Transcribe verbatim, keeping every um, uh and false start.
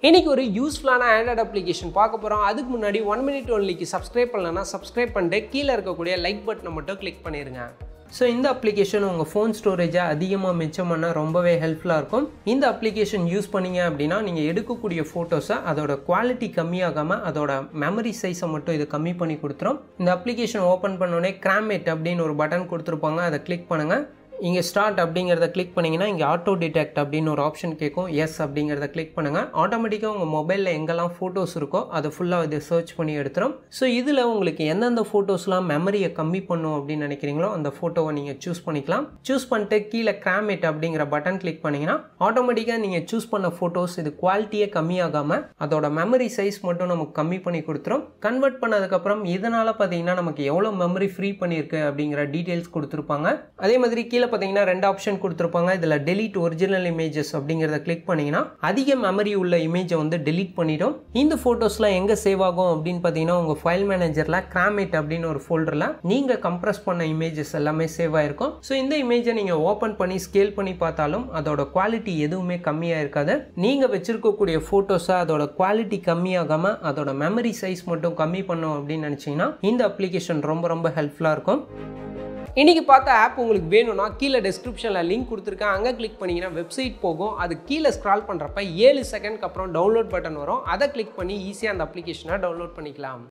இன்னைக்கு ஒரு யூஸ்ஃபுல்லான ஆண்ட்ராய்ட் அப்ளிகேஷன் பார்க்க போகிறோம். அதுக்கு முன்னாடி ஒன் மினிட் ஒன்லிக்கு சப்ஸ்கிரைப் பண்ணலன்னா சப்ஸ்கிரைப் பண்ணிட்டு கீழே இருக்கக்கூடிய லைக் பட்டனை மட்டும் கிளிக் பண்ணிடுங்க. ஸோ இந்த அப்ளிகேஷன் உங்கள் ஃபோன் ஸ்டோரேஜை அதிகமாக மிச்சம் பண்ண ரொம்பவே ஹெல்ப்ஃபுல்லாக இருக்கும். இந்த அப்ளிகேஷன் யூஸ் பண்ணிங்க அப்படின்னா நீங்கள் எடுக்கக்கூடிய ஃபோட்டோஸை அதோட குவாலிட்டி கம்மியாகாமல் அதோட மெமரி சைஸை மட்டும் இது கம்மி பண்ணி கொடுத்துரும். இந்த அப்ளிகேஷன் ஓப்பன் பண்ணோடனே கிராம் அப்படின்னு ஒரு பட்டன் கொடுத்துருப்பாங்க, அதை கிளிக் பண்ணுங்கள். இங்கே ஸ்டார்ட் அப்படிங்கிறத கிளிக் பண்ணிங்கன்னா இங்கே ஆட்டோ டிடெக்ட் அப்படின்னு ஒரு ஆப்ஷன் கேட்கும். எஸ் அப்படிங்கிறத கிளிக் பண்ணுங்கள். ஆட்டோமேட்டிக்காக உங்கள் மொபைலில் எங்கெல்லாம் ஃபோட்டோஸ் இருக்கோ அதை ஃபுல்லாக இது சர்ச் பண்ணி எடுத்துரும். ஸோ இதில் உங்களுக்கு எந்தெந்த ஃபோட்டோஸ்லாம் மெமரியை கம்மி பண்ணும் அப்படின்னு நினைக்கிறீங்களோ அந்த ஃபோட்டோவை நீங்கள் சூஸ் பண்ணிக்கலாம். சூஸ் பண்ணிட்டு கீழே கிராம் அப்படிங்கிற பட்டன் கிளிக் பண்ணிங்கன்னா ஆட்டோமேட்டிக்காக நீங்கள் சூஸ் பண்ண ஃபோட்டோஸ் இது குவாலிட்டியே கம்மியாகாமல் அதோட மெமரி சைஸ் மட்டும் நமக்கு கம்மி பண்ணி கொடுத்துரும். கன்வெர்ட் பண்ணதுக்கப்புறம் இதனால் பார்த்தீங்கன்னா நமக்கு எவ்வளோ மெமரி ஃப்ரீ பண்ணியிருக்கு அப்படிங்கிற டீட்டெயில்ஸ் கொடுத்துருப்பாங்க. அதே மாதிரி கீழே பார்த்தீங்கன்னா ரெண்டு ஆப்ஷன் கொடுத்துருப்பாங்க. இதில் டெலீட் ஒரிஜினல் இமேஜஸ் அப்படிங்கிறத கிளிக் பண்ணீங்கன்னா அதிக மெமரி உள்ள இமேஜை வந்து டெலீட் பண்ணிடும். இந்த ஃபோட்டோஸ்லாம் எங்கே சேவ் ஆகும் அப்படின்னு பார்த்தீங்கன்னா உங்கள் ஃபைல் மேனேஜரில் கிராம் அப்படின்னு ஒரு ஃபோல்டரில் நீங்கள் கம்ப்ரஸ் பண்ண இமேஜஸ் எல்லாமே சேவ் ஆயிருக்கும். ஸோ இந்த இமேஜை நீங்கள் ஓப்பன் பண்ணி ஸ்கேல் பண்ணி பார்த்தாலும் அதோட குவாலிட்டி எதுவுமே கம்மியாக இருக்காது. நீங்கள் வச்சிருக்கக்கூடிய ஃபோட்டோஸை அதோட குவாலிட்டி கம்மியாகாமல் அதோட மெமரி சைஸ் மட்டும் கம்மி பண்ணும் அப்படின்னு நினச்சிங்கன்னா இந்த அப்ளிகேஷன் ரொம்ப ரொம்ப ஹெல்ப்ஃபுல்லாக இருக்கும். இன்றைக்கி பார்த்த ஆப் உங்களுக்கு வேணும்னா கீழே டிஸ்கிரிப்ஷனில் லிங்க் கொடுத்துருக்கேன், அங்கே கிளிக் பண்ணிங்கன்னா வெப்சைட் போகும். அது கீழே ஸ்க்ரால் பண்ணுறப்ப ஏழு செகண்ட்க்கு அப்புறம் டவுன்லோட் பட்டன் வரும். அதை கிளிக் பண்ணி ஈஸியாக அந்த அப்ளிகேஷனை டவுன்லோட் பண்ணிக்கலாம்.